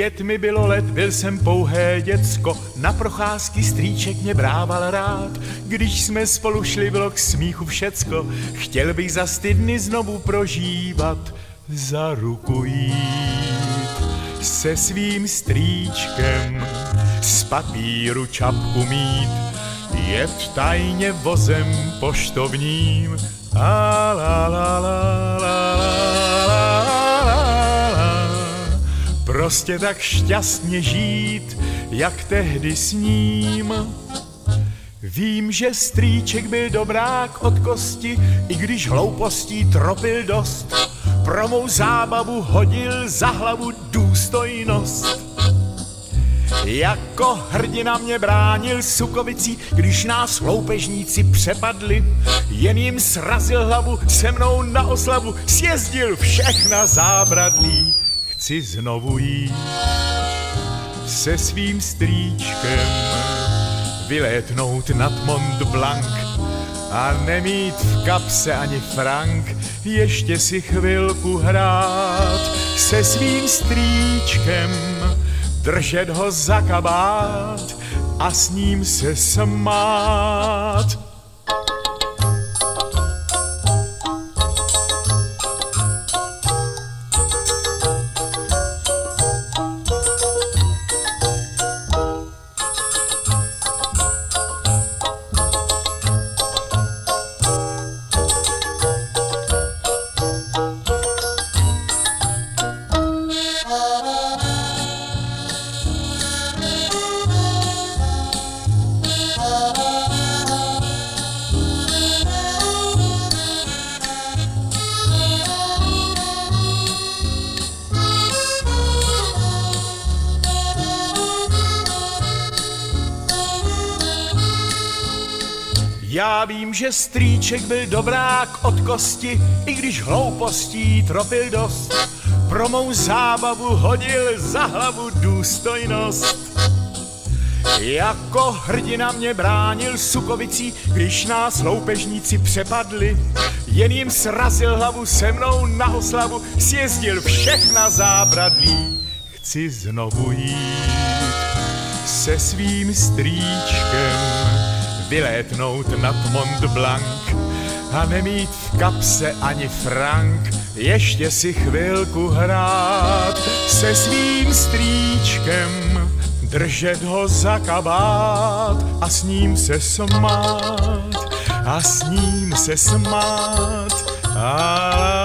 5 mi bylo let, byl jsem pouhé děcko, na procházky strýček mě brával rád. Když jsme spolu šli, bylo k smíchu všecko, chtěl bych za ty dny znovu prožívat, za ruku jít se svým strýčkem, z papíru čapku mít, jet tajně vozem poštovním. A la la la la la, prostě tak šťastně žít, jak tehdy s ním. Vím, že strýček byl dobrák od kosti, i když hloupostí tropil dost, pro mou zábavu hodil za hlavu důstojnost. Jako hrdina mě bránil sukovicí, když nás loupežníci přepadli, jen jim srazil hlavu, se mnou na oslavu sjezdil všechna zábradlí. Chci znovu jít se svým strýčkem, vylétnout nad Mont Blanc a nemít v kapse ani frank, ještě si chvilku hrát se svým strýčkem, držet ho za kabát a s ním se smát. Já vím, že strýček byl dobrák od kosti, i když hloupostí tropil dost, pro mou zábavu hodil za hlavu důstojnost. Jako hrdina mě bránil sukovicí, když nás loupežníci přepadli, jen jim srazil hlavu, se mnou na oslavu sjezdil všechna zábradlí. Chci znovu jít se svým strýčkem, vylétnout nad Mont Blanc a nemít v kapse ani frank, ještě si chvilku hrát se svým strýčkem, držet ho za kabát a s ním se smát, a s ním se smát.